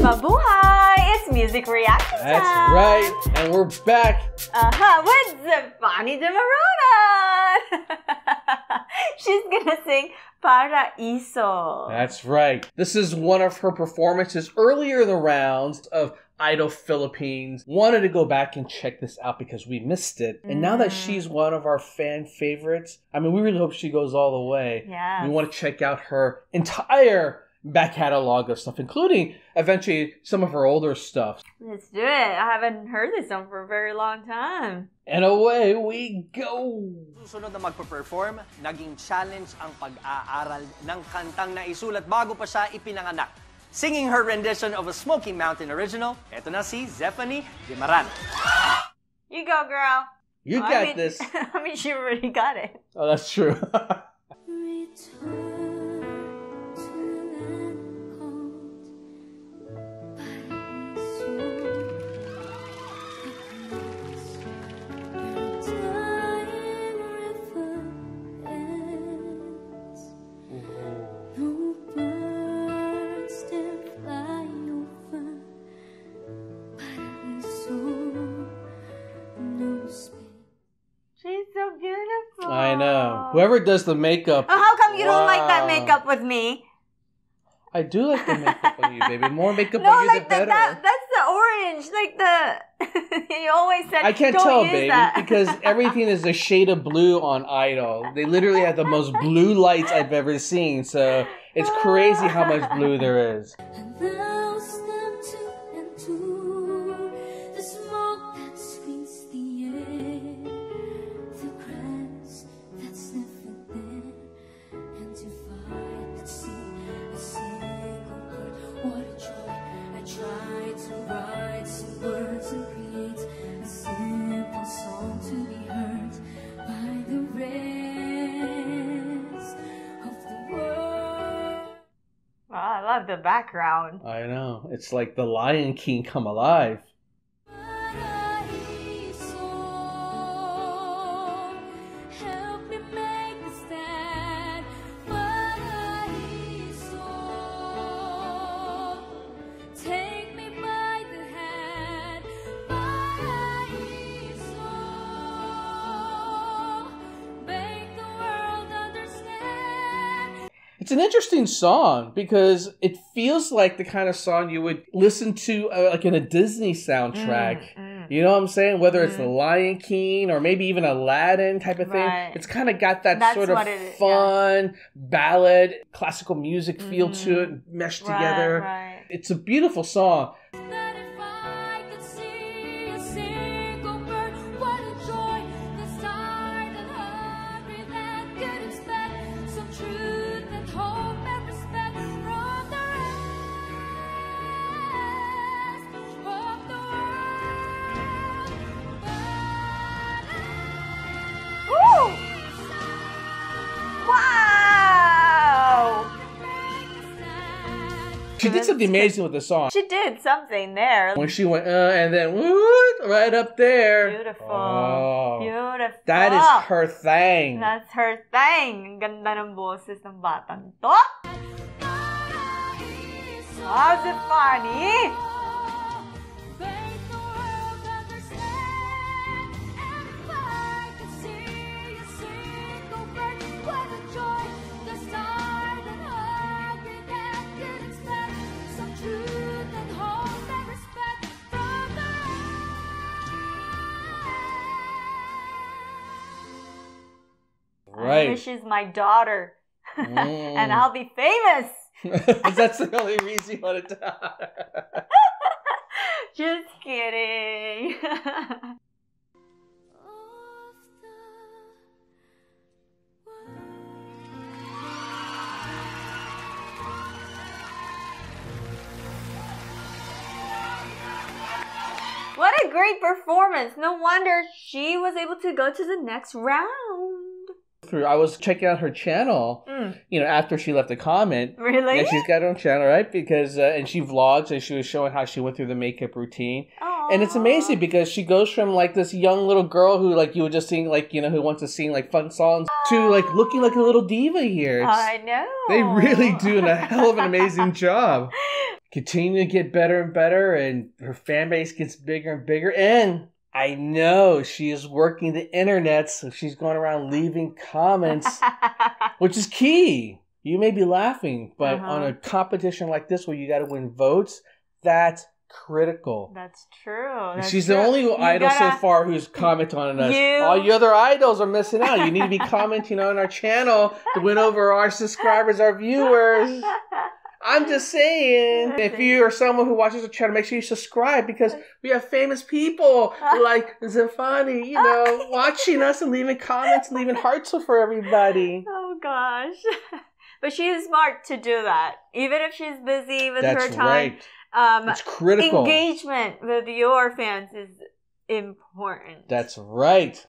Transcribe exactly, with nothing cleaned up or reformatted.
Mabuhay! It's music reaction time! That's right, and we're back! Uh-huh, with Zephanie Dimaranan! She's gonna sing Paraiso. That's right. This is one of her performances earlier in the rounds of Idol Philippines. Wanted to go back and check this out because we missed it. And mm. now that she's one of our fan favorites, I mean, we really hope she goes all the way. Yeah. We want to check out her entire back catalog of stuff, including eventually some of her older stuff. Let's do it. I haven't heard this song for a very long time. And away we go! Susunod na magpa-perform, naging challenge ang pag-aaral ng kantang na isulat bago pa siya ipinanganak. Singing her rendition of a Smoky Mountain original, eto na si Zephanie Dimaranan. You go, girl. You oh, got I mean, this. I mean, she already got it. Oh, that's true. I know. Whoever does the makeup. Oh, how come you wow. don't like that makeup with me? I do like the makeup on you, baby. More makeup no, on you, like the better. That, that's the orange. Like the... you always said, I can't don't tell, use baby, that. because everything is a shade of blue on Idol. They literally have the most blue lights I've ever seen. So it's crazy how much blue there is. I love the background. I know. It's like the Lion King come alive. It's an interesting song because it feels like the kind of song you would listen to uh, like in a Disney soundtrack. Mm, mm. You know what I'm saying? Whether mm. it's The Lion King or maybe even Aladdin type of thing. Right. It's kind of got that That's sort of fun yeah. ballad, classical music feel mm. to it, meshed right, together. Right. It's a beautiful song. She did something amazing with the song. She did something there. When she went, uh, and then, whoop, right up there. Beautiful. Oh, Beautiful. That is her thing. That's her thing. Ang ganda ng boses ng batang to. How's it funny? Right. I wish she's my daughter. Mm. And I'll be famous. That's the only reason you want to die. Just kidding. What a great performance. No wonder she was able to go to the next round. I was checking out her channel, mm. you know, after she left a comment. Really? Yeah, she's got her own channel, right? Because, uh, and she vlogs and she was showing how she went through the makeup routine. Aww. And it's amazing because she goes from like this young little girl who like you would just sing like, you know, who wants to sing like fun songs Aww. to like looking like a little diva here. It's, I know. They really do a hell of an amazing job. continue to get better and better, and her fan base gets bigger and bigger. And I know she is working the internet, so she's going around leaving comments, which is key. You may be laughing, but uh-huh. on a competition like this where you got to win votes, that's critical. That's true. That's She's true. the only You idol gotta, so far who's commented on us. You... All you other idols are missing out. You need to be commenting on our channel to win over our subscribers, our viewers. I'm just saying, if you are someone who watches the channel, make sure you subscribe, because we have famous people like Zephanie, you know, watching us and leaving comments, leaving hearts for everybody. Oh, gosh. But she is smart to do that. Even if she's busy with That's her time. Right. Um, it's critical. Engagement with your fans is important. That's right.